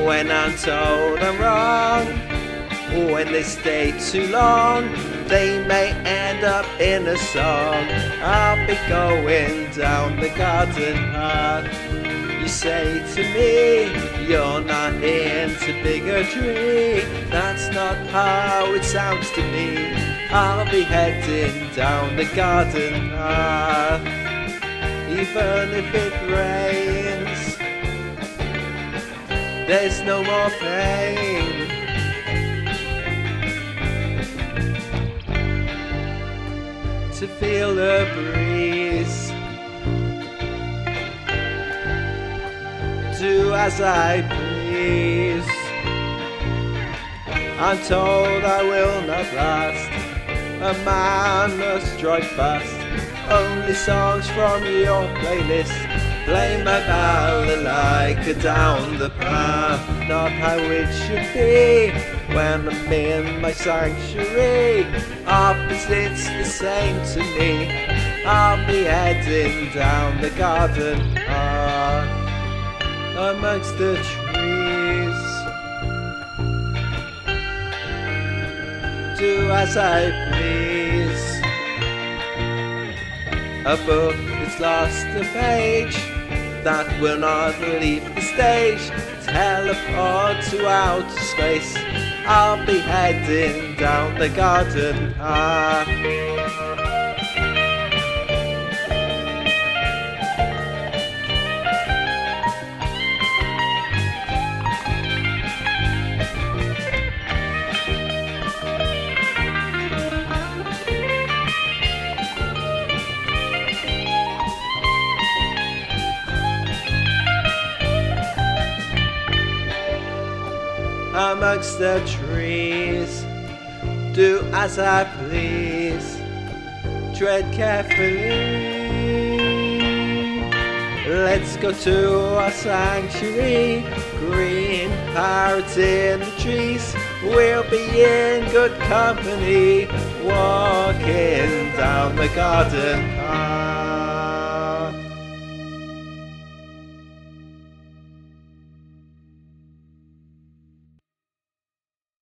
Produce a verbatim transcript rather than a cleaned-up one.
when I'm told I'm wrong. When they stay too long, they may end up in a song. I'll be going down the garden path. You say to me, you're not into bigotry. That's not how it sounds to me. I'll be heading down the garden path, even if it rains. There's no more pain. To feel the breeze, do as I please. I'm told I will not last, a man must drive fast. Only songs from your playlist play my balalaika down the path. Not how it should be when I'm in my sanctuary. Opposites the same to me. I'll be heading down the garden path amongst the trees. Do as I please. A book is lost a page that will not leave the stage. Teleport to outer space. I'll be heading down the garden path. Amongst the trees, do as I please. Tread carefully. Let's go to our sanctuary. Green parrots in the trees. We'll be in good company, walking down the garden path.